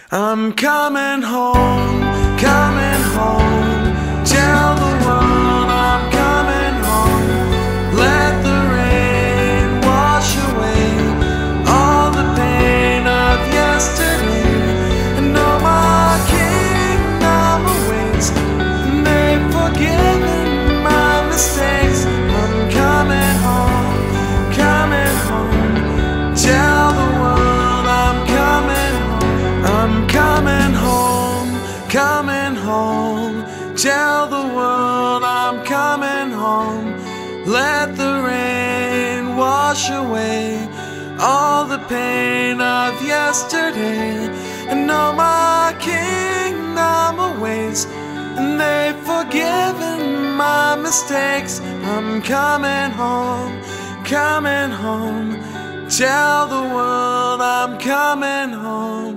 I'm coming home, coming home. Tell the world I'm coming home. Let the rain wash away all the pain of yesterday. And know my kingdom awaits, and they've forgiven my mistakes. I'm coming home, coming home. Tell the world I'm coming home. I'm coming home, coming home. Tell the world I'm coming home. Let the rain wash away all the pain of yesterday. And know my kingdom awaits, and they've forgiven my mistakes. I'm coming home, coming home. Tell the world I'm coming home.